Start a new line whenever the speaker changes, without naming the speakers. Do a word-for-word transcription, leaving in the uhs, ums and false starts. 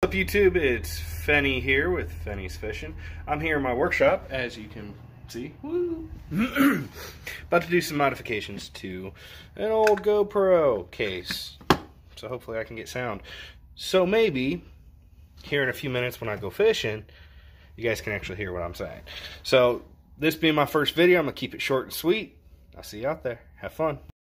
up, YouTube? It's Fenny here with Fenny's Fishing. I'm here in my workshop, as you can see. Woo! About to do some modifications to an old GoPro case. So hopefully I can get sound. So maybe, here in a few minutes when I go fishing, you guys can actually hear what I'm saying. So, this being my first video, I'm going to keep it short and sweet. I'll see you out there. Have fun.